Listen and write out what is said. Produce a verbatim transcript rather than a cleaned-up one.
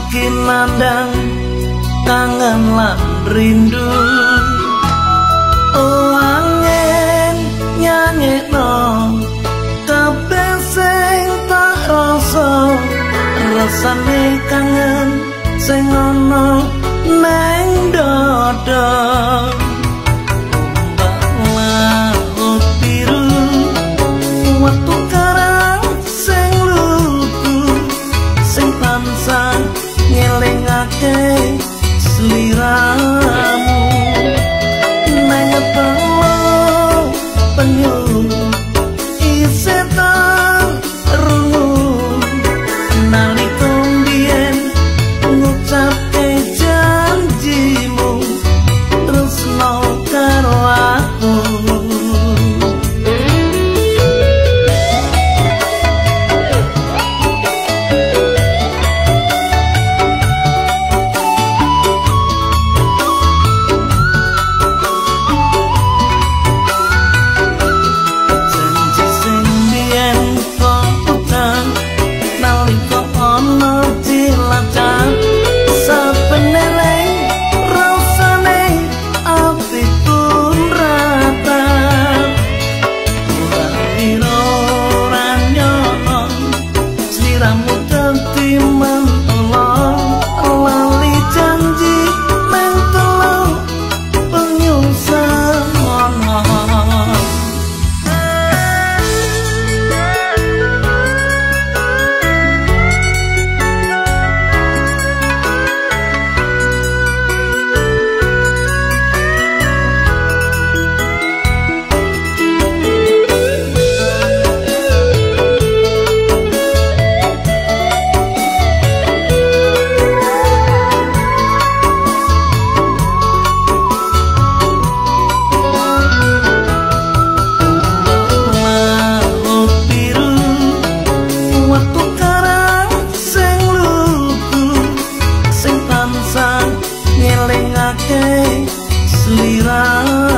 makin nandang kangen lan rindu. Oh angin nyanyekno kabeh sing tak rasa, rasane kangen sing ana nang dada. Ombak laut biru watu karang sing lugu sing tansah ngelingake sliramu. Nang telo penyu isih tak rungu nalika mbiyen ngucapke janjimu tresno karo aku. Ngelingake sliramu.